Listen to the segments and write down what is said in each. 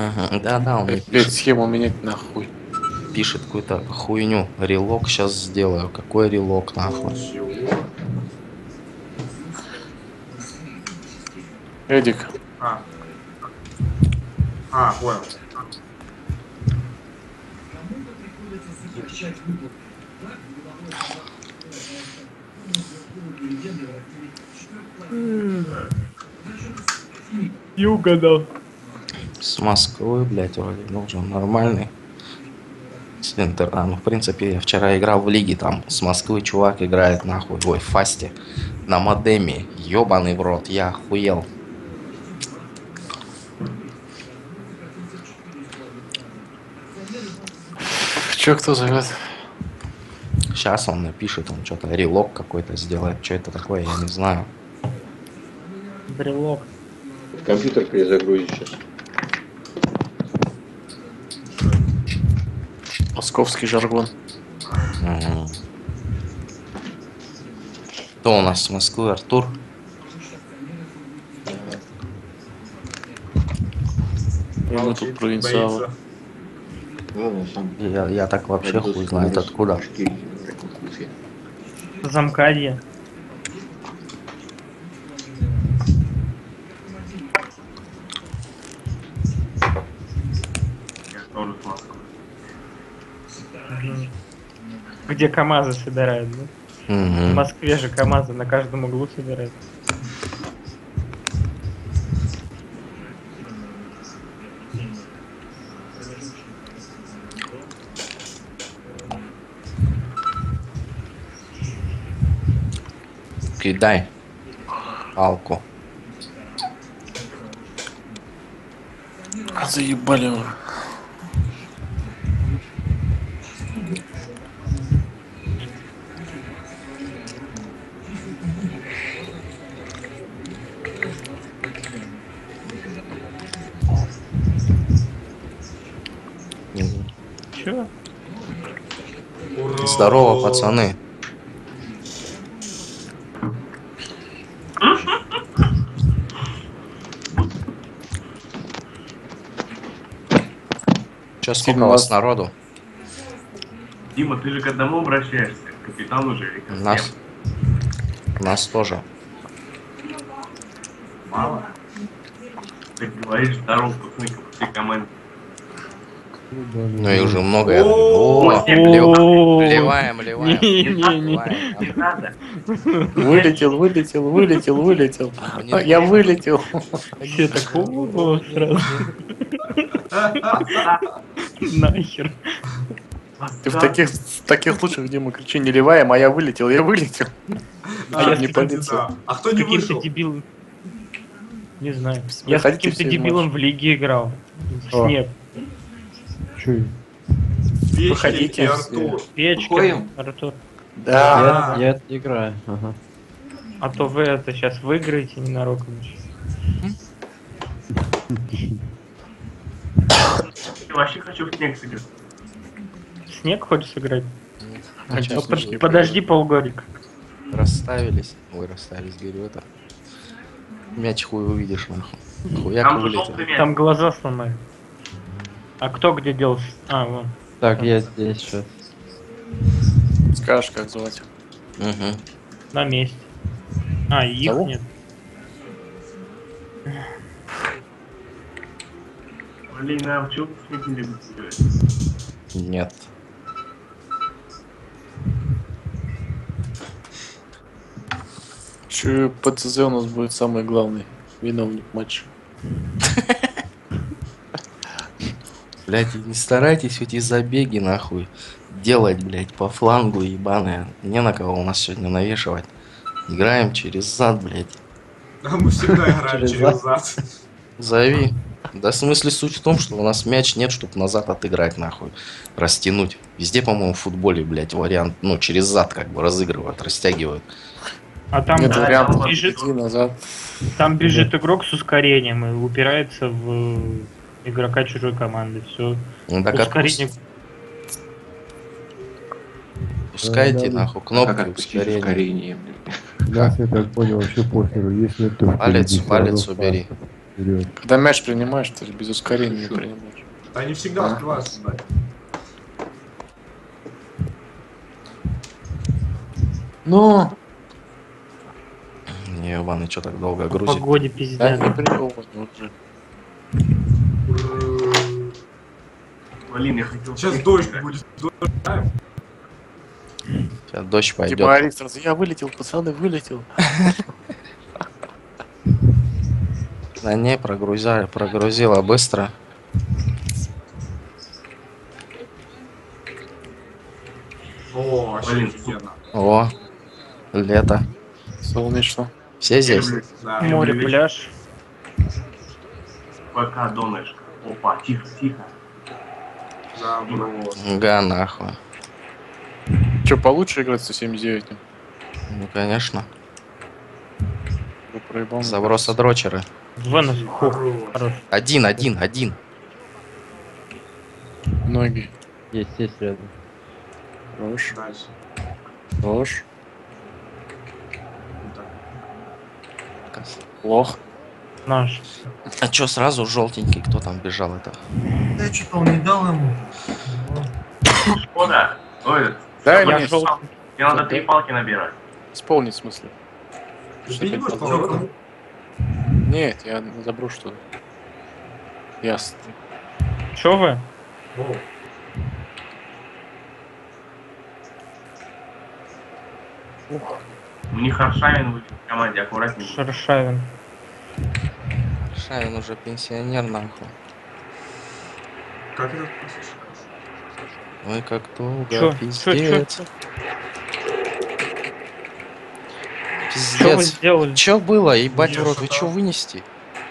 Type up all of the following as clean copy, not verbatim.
Да-да, он мне Опять схему менять нахуй. пишет какую-то хуйню. Релок сейчас сделаю. Какой релок, нахуй? Чего? Эдик, А, понял. И угадал. С Москвы, блядь, вроде должен нормальный. Центр, ну, в принципе, я вчера играл в лиге, там с Москвы чувак играет, нахуй, ой, в Фасте, на модеме, ёбаный в рот, я охуел. чё кто зовет? Сейчас он напишет, он что-то релок какой-то сделает, что это такое, я не знаю. Брелок. Компьютер перезагрузить сейчас. Московский жаргон. Мгм. Кто у нас с Москвы, Артур? И мы тут провинциалы. Боится. Ладно, сам. Я так вообще хуй знает откуда. Замкадье. Я тоже с Москвы. Где КамАЗы собирают, да? В Мгм. Москве же КамАЗы на каждом углу собирают. Кидай палку. Заебали вы. Чё? Ура! Здорово, пацаны. Че, сколько у вас народу? Дима, ты же к одному обращаешься? К капитану же или ко всем? Нас тоже. Мало? Ты говоришь, здорово, пацаны, ко всей команде. Ну и уже много. Я... О, О, снег. ливаем. Не-не-не. Не надо. Вылетел. Мне А, я вылетел. Все так, о, сразу. Нахер. Ты в таких случаях, Дима, кричи не ливаем, а я вылетел. А я не с полиция. А кто не каким-то вышел? дебилом. Не знаю. Я с Выходите каким-то все из дебилом в лиге играл. О. Снег. Чё? Печки Выходите и все. Артур. Печка. Выходим? Артур. Да. Я это играю. Ага. А то вы это сейчас выиграете ненароком. Я вообще хочу в снег сыграть. Снег хочешь сыграть? А чё, Ну, слушай, подожди полгодика. расставились. Ой, расставились, говорю, это. Мяч хуй увидишь, нахуй. Хуяк Там же вылетел. желтый мяч. Там глаза сломали. А кто где делся? А, вон. Так, я здесь сейчас. Скажешь, как звать. Угу. На месте. А, их Кого? нет. Блин, а в чё в снег не любите играть? Нет. Че, ПЦЗ у нас будет самый главный виновник матча. Блять, не старайтесь эти забеги, нахуй, делать, блять, по флангу, ебаные. Не на кого у нас сегодня навешивать. Играем через зад, блять. А мы всегда играем Через через зад. Зови. Да, в смысле, суть в том, что у нас мяч нет, чтобы назад отыграть, нахуй. Растянуть. Везде, по-моему, в футболе, блять, вариант, ну, через зад как бы разыгрывают, растягивают. А там, Нет да, вариантов. там бежит, Иди назад. там бежит игрок с ускорением и упирается в игрока чужой команды. Все. Ну, так Ускорение. Пускайте, Да, нахуй, Как кнопки отпустить ускорения. ускорение? Нас, я так понял, вообще похеру. Если ты Палец, впереди, палец сразу убери. встань. Вперед. Когда мяч принимаешь, ты же без ускорения не принимаешь. Они всегда открываются, да. Ну, Ебаный, что так долго По грузит? погоде да пиздец. не приемывай уже. Блин, я хотел... Сейчас дождь будет. Сейчас дождь пойдет. Типа Алекс сразу, я вылетел, пацаны, вылетел. На ней прогрузила быстро. О, вообще Блин, офигенно. О, лето. Солнечно. Все здесь? Да. Море, пляж. Пока донышко. Опа, тихо, тихо. Заброс. Га нахуй. Че, получше играть 179? Ну, конечно. Да проебал. Заброса дрочеры. Венус. Хух. Хорош. Один. Ноги. Есть рядом. Хорош. Дальше. Хорош. Вот так. Лох. Наш. А чё сразу желтенький? Кто там бежал это? Да что-то он не дал ему. Шкода. Ой, Дай Я мне желтый. мне надо 3 палки набирать. исполнить в смысле. Ты Что не опять будешь позвал? поворотом? Нет, я заброшу туда. Ясно. Чё вы? О, У них Аршавин будет в команде, аккуратнее. Шершавин. Шавин уже пенсионер нахуй. как это послушай? Ой, как долго, Чё? пиздец. Чё вы Пиздец. сделали? Чё было? Ебать в рот, вы что-то- чё вынести?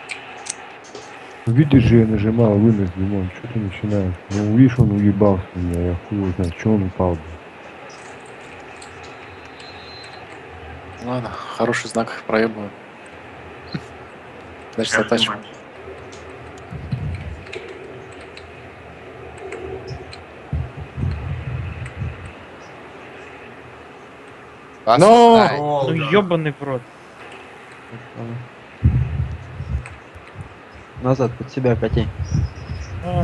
Видишь же, я нажимал, вынос, Димон, что ты начинаешь? Ну, видишь, он уебался у меня, я хуй его знает, что он упал, блин. Ладно, хороший знак, проебываю. Значит, Каждый затачиваю. матч. Но! Ай, Ну Волга. ёбаный в рот. Назад, под себя кати. А,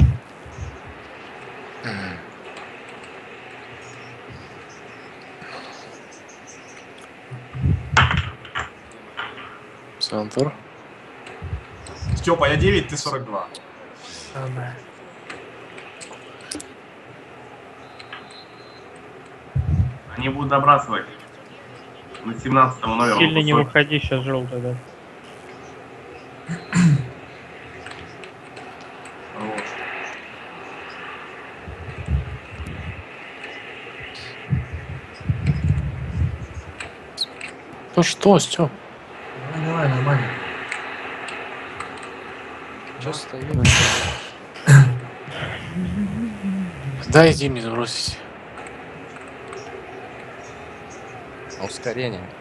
Центр. Степа, я 9, ты 42. самое. Они будут добрасывать. На 17-му номеру. Сильно не кусок. выходи, сейчас желтый, да. Хорош. Ну что, Стёп? Давай, нормально. чё стоит? Дай иди мне забросить. Ускорение.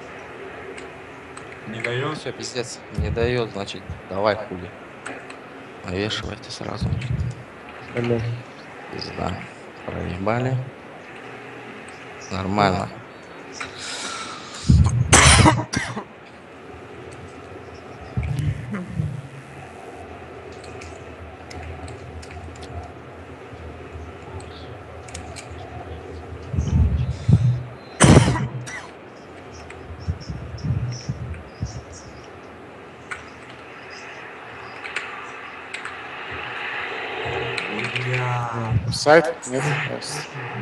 Не дает. Все, пиздец. Не дает, значит, давай хули. Навешивайте сразу. Алло. Пизда. Проебали. Нормально. Я. Сайт? Нет? Ясно.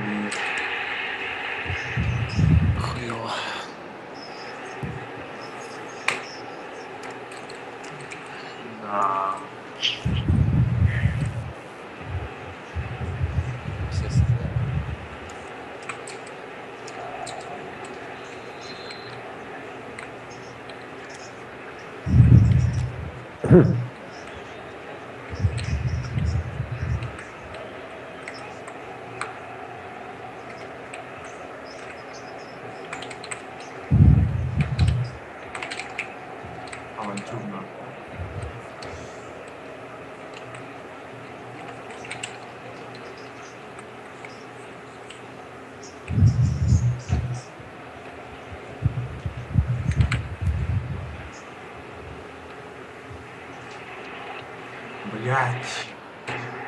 Хуёво. Да. Все стоят. Авантюрно.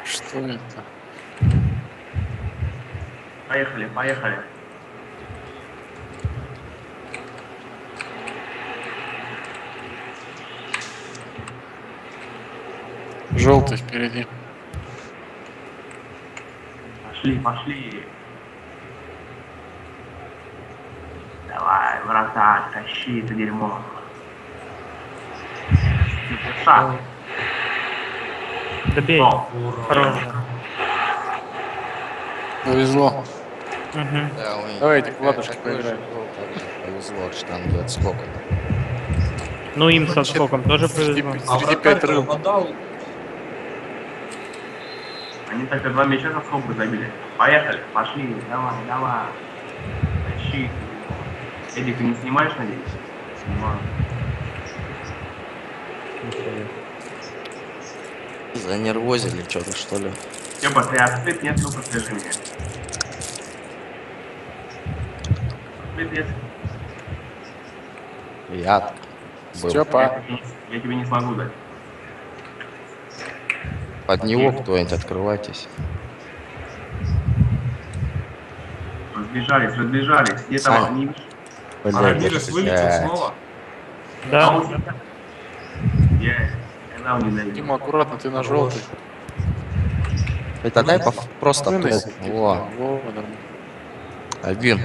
Что это? Поехали, поехали. Желтый впереди. Пошли, пошли. Давай, врата, тащи это дерьмо. Шаг. Добей. О, Хорошо. Повезло. Мгм. Да, у них Давайте, такая- ладушки такой же поиграем. гол, так же повезло, что там идет сколько. Ну им со скоком тоже повезло. А Среди вратарь 5 рыл. попадал. они так 2 мяча за скобы забили. Поехали, пошли, давай, давай. Тащи. Эдик, ты не снимаешь, надеюсь? Снимаю. Занервозили что-то, что ли? Степа, ты открыт? Нет, ну подскажи мне. Открыт, нет? Я был. Степа. Я тебе не смогу дать. Под него кто-нибудь открывайтесь. Разбежались, разбежались. Где там Саня. они? А Блядь, Рамирес вылетел блядь. снова. Да. Я канал не даю. Дима, аккуратно, ты на желтый. Это дай просто Вынеси. топ. Во, Во, нормально. один.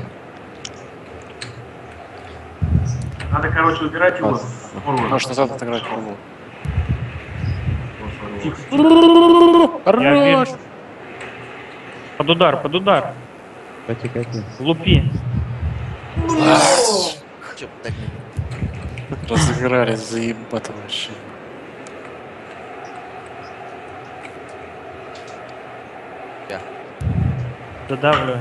Надо, короче, убирать его с форварда. Можешь назад отыграть пробу. Тихо. Я вижу. Под удар, под удар. Кати. Лупи. Чё так не- Разыгрались, заебато вообще. Додавлю.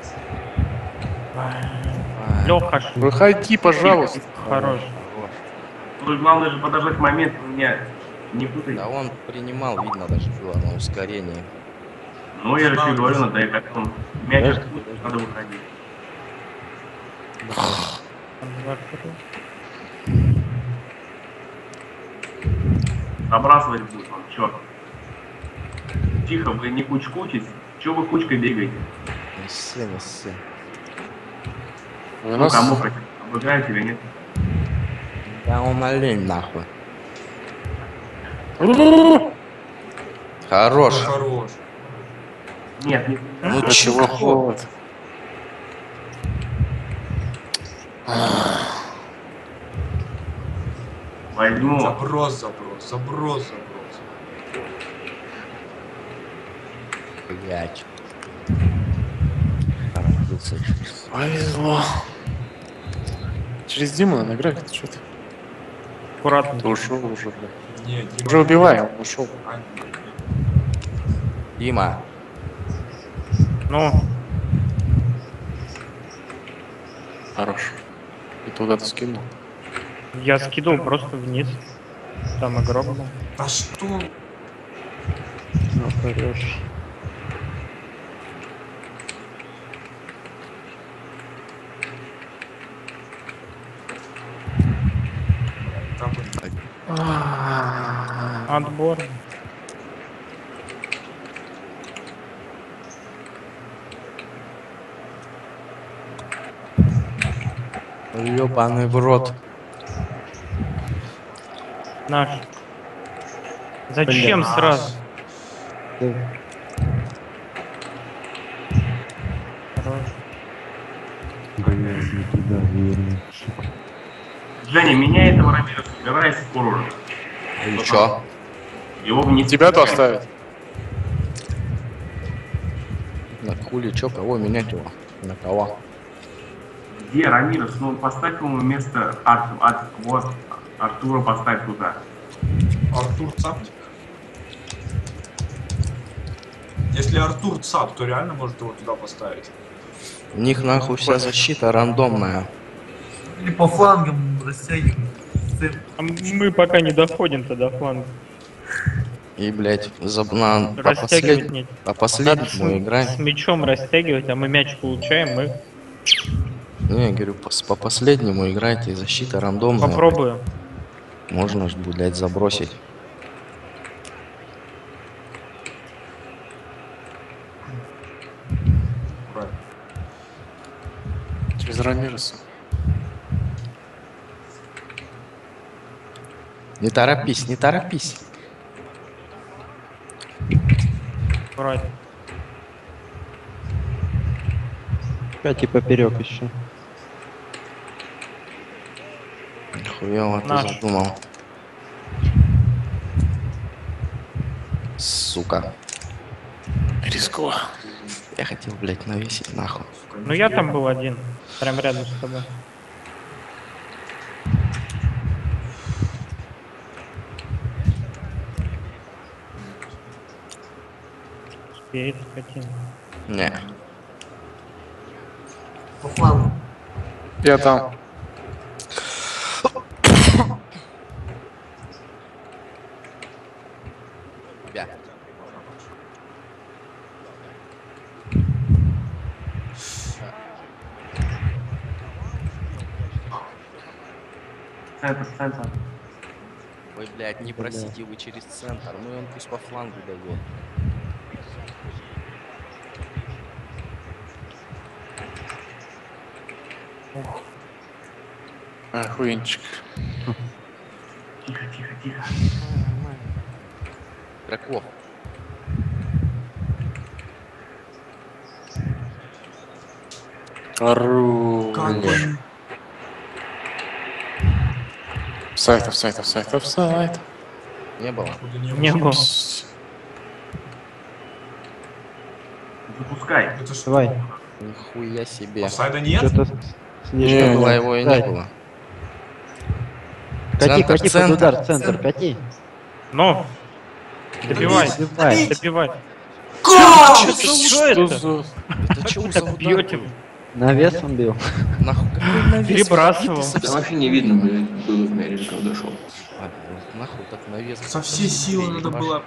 Ай, Леха, Выходи, пожалуйста. хорош. хорош. Тут главное же подождать момент, вы меня не путайте. Да он принимал, видно, даже было на ускорении. Ну, я же тебе говорю, надо и как он мяч откуда, надо выходить. Забрасывать будет он, черт. Тихо, вы не кучкуйтесь. Чего вы кучкой бегаете? Не ссы, не ссы. У Ну, нас кому хоть? Обыграю тебя, нет? Да он олень нахуй. Хорош. Хорош. Нет, нет. Ну чего чего? холод. Возьму. Заброс. Блять. Повезло. Через Диму надо играть, что ты? Аккуратно. Ты ушел уже, блядь. Не, Дима. Уже убиваем, он ушел. А, Дима, Ну, Хорош. И туда ты скинул. я скидывал просто вниз. Там игрок был. Да что? Ну, хорош. Там Отбор. ёбаный в рот. Наш. Зачем сразу? Хорош. Блядь, не туда, верно. Сука. Женя, меняй этого Рамиреса, убирайся с форварда. И чё? Его вниз. Тебя-то оставят. На хули, чё, кого менять его? На кого? Где Рамирес? Ну, поставь ему вместо вот, Артура поставь туда. Артур Цап. Если Артур Цап, то реально может его туда поставить. У них нахуй вся защита рандомная. Или по флангам растягивать. А мы пока не доходим-то до фланга. И, блядь, Растягивать нет. по Надо последнему играем. с мячом растягивать, а мы мяч получаем, мы Не, я говорю, по последнему играйте, защита рандомная. попробуем. Можно ж, блядь, забросить. Рамиреса. Не торопись, не торопись. Вроде. 5 и поперек еще. Хуёво ты Наш. задумал. Сука. Рискова. Я хотел, блядь, навесить нахуй. Ну я там был один, прям рядом с тобой. Успеет, скотина. Не. По флангу. Я там. Бя. Центр. Ой, блядь, не просите вы через центр. Ну и он пусть по флангу дает. Охуенчик. Тихо. Драков. Ору. Как он? Офсайд. Не было. Откуда Не было. Запускай. Это что? Давай. Нихуя себе. Офсайда нет? Что-то слишком Не Было было. его и не Дай. было. Кати, Центр, кати под центр. удар, центр, кати. Ну, добивай, Добивай. добивай. Как? Что это? Это Как чё вы за так удар бьете? был? Навес он бил. Нахуй какой навес? Перебрасывал. Там вообще не видно, блядь, было в мяре, когда дошел. Нахуй так навес. Со всей силы надо было...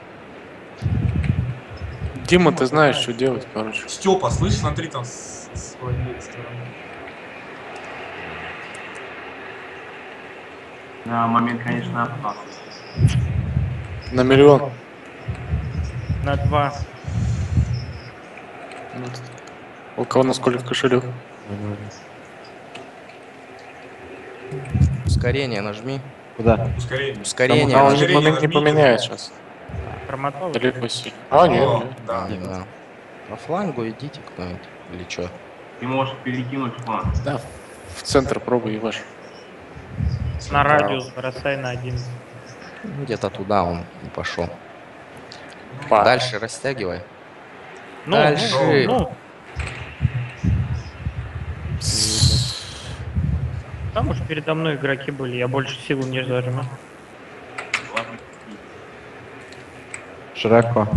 Дима, ты знаешь, что делать, короче. Степа, слышь, смотри там с своей стороны. На момент, конечно, опасный. На миллион. На 2. У кого насколько в кошелек? Ускорение нажми. Куда? Ускорение. Ускорение Он нажми. же момент не поменяет сейчас. Промотал. Далеко си. А, нет. О, нет. да. Да. По флангу идите кто-нибудь. Или чё? Ты можешь перекинуть фланг. Да, в центр пробуй, ебашь. На радиус бросай на 1. Где-то туда он и пошел. Па. Дальше растягивай. Ну, Дальше. ну. Там уж передо мной игроки были, я больше силы не зажиму. Ладно. Широко.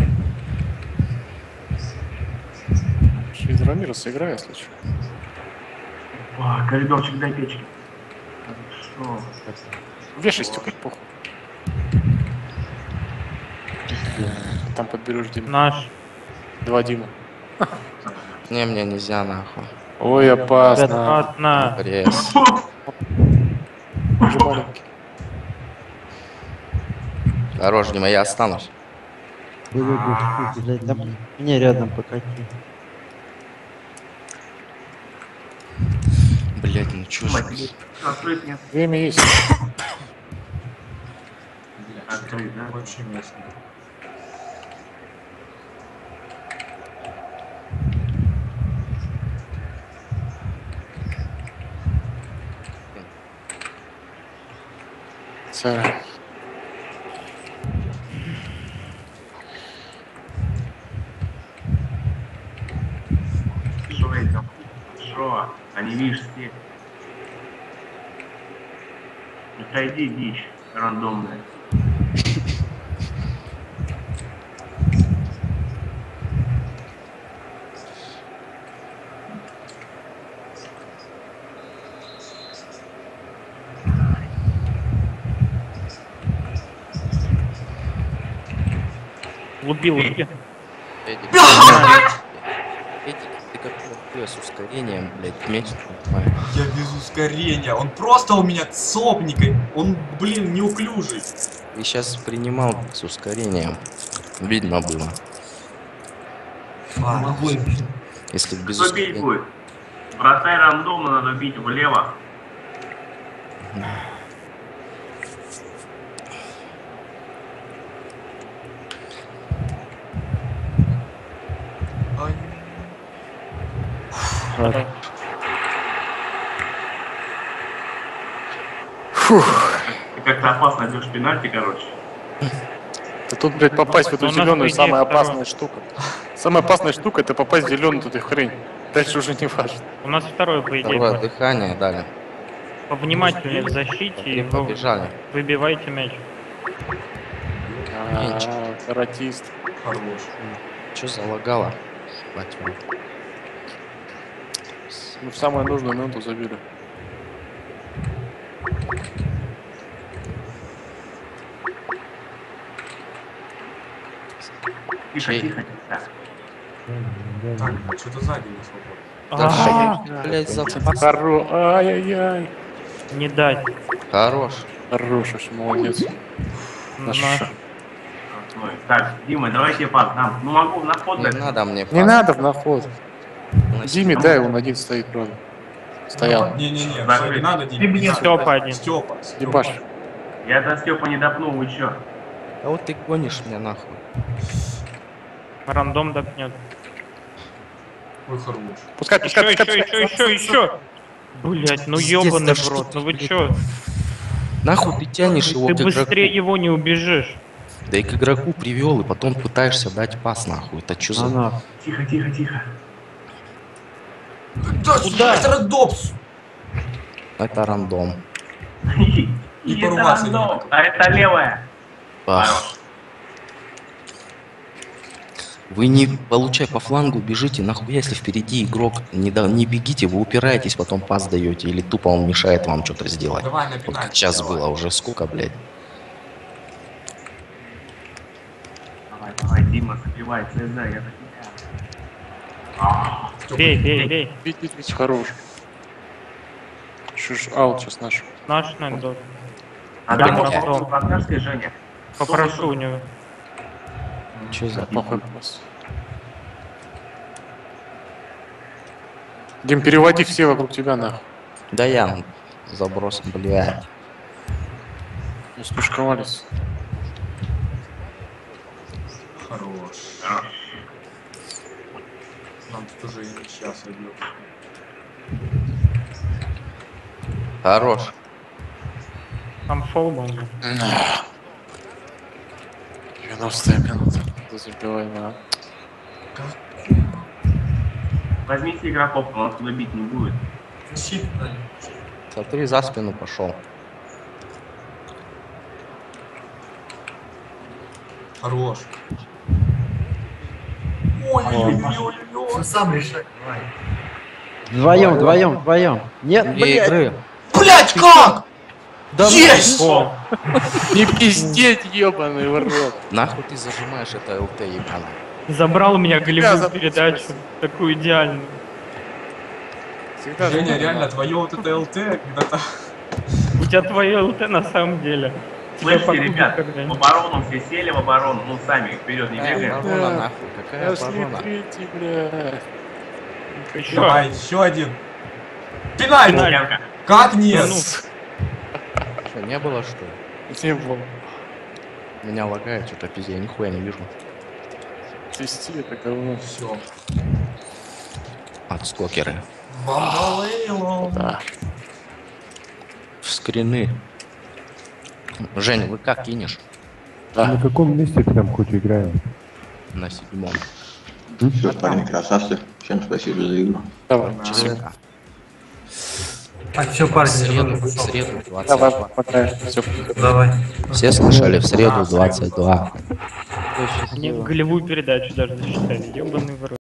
Из Рамиреса играю, если что. О, коридорчик до печки. Что? Вешай стекол, похуй. Там подберешь Дима. Наш. 2 Дима. Не, мне нельзя нахуй. Ой, опасно. Одна. Пресс. Уже маленький. Хорош, Дима, я останусь. Блядь, да мне рядом покати. Блять, ну чё ж. Открыть нет. Время есть. Открыть, да? Вообще место. Царь. Что это? Что? Они, видишь, все. Отойди, дичь рандомная. Луби. Эдик, ты как с ускорением, блядь, месяц, понимаешь? Я без ускорения. Он просто у меня цопник. Он, блин, неуклюжий. И сейчас принимал с ускорением. Видно было. Могу им. Если бы без Кто бить ускорения. будет? Бросай рандомно, надо бить влево. Ай, Ты как-то опасно бьешь пенальти, короче. Да тут, блядь, попасть в эту У нас, по зеленую идее, самая второй. опасная штука. Самая опасная штука это попасть в зеленую тут и хрень. Дальше уже не важно. У нас второе, по идее, Второе будет. дыхание дали. Повнимательнее в защите И и побежали. выбивайте мяч. Каратист. хорош. Че залагало? Ебать, вот. Ну, в самую нужную минуту забили. Тихо, Чей? тихо, тихо. Так, что-то сзади не свободно. Да блядь, запас. Ай-яй-яй. Не дать. Хорош. Хорош, вообще молодец. Наш. Ой, так, Дима, давайте я пас дам. Ну могу на ход Не дать. надо мне Не пас. надо в наход. На Диме, дай, он один стоит, правда. Стоял. Не-не-не, Закрыть. не надо, Дим. Ты мне Степа один. Степа. Ебаш. Я до Степа не допнул, вы чё? А вот ты гонишь меня нахуй. Рандом допнет. Ой, хорош. Пускай, пускай, Еще, пускай, еще, еще, еще, еще. Блять, ну Пиздец, ёбаный да в что рот, ты, ну вы блядь? чё? Нахуй ты тянешь его Ты к игроку. быстрее его не убежишь. Да и к игроку привел, и потом пытаешься дать пас нахуй. Это что за... Она. Тихо, тихо, тихо. Да, Куда? это Рэддопс. Это рандом. И Это поругаться не рандом, надо. а это левая. Ах. Вы не, получай по флангу, бежите, нахуя, если впереди игрок, не бегите, вы упираетесь, потом пас даете, или тупо он мешает вам что-то сделать. Давай на Вот пенальти. как сейчас давай. было, уже сколько, блядь. Давай, давай, Дима, забивай, ЦЗ, я за тебя. А, Степа, Бей, бей, бей. Бить, хорош. Что ж, аут сейчас наш. Наш, наверное, должен. А Да, там да. можно подкашкой, Женя. Попрошу у него. Че за... Плохой пас. Дим, переводи все вокруг тебя нахуй. Да я заброс, блядь. Не стушковались. Хорош. Нам тут уже и сейчас идет. Хорош. Там фол был. 90-я минута. Забиваем, а. Возьмите игроков, он туда бить не будет. Щит, Смотри, за спину пошел. Хорош. Все сам решай. Давай. Вдвоем. Нет, Две блядь. игры. Блять, как? Да Есть! О, Не пиздеть, ебаный в рот. нахуй ты зажимаешь это ЛТ ебаное. забрал у меня Я голевую забыл передачу. спросить. Такую идеальную. Всегда Женя, забываю. реально, твое вот это ЛТ когда-то... У тебя твое ЛТ на самом деле. Слышите, погубит ребят, когда-нибудь. в оборону все сели в оборону, ну сами вперед не Какая бегаем. оборона Да. нахуй? Какая Пошли оборона? третий, блядь. Еще. Давай, еще один. Пенальти! Янка. Как нет? Ну, Что, не было что ли? Не было. Меня лагает, что-то пиздец, я нихуя не вижу. Свести это говно. Все. Отскокеры. Бомбалейло. Да. Скрины. Женя, вы как кинешь? На каком месте ты там хоть играем? На 7-м. Все, парни, красавцы. Всем спасибо за игру. Давай. Часовка. Так, все, парни, В среду, я в среду Давай, 22. пока. Все. Давай. Все слышали? В среду 22. мне голевую передачу даже засчитали. Ёбаный в рот.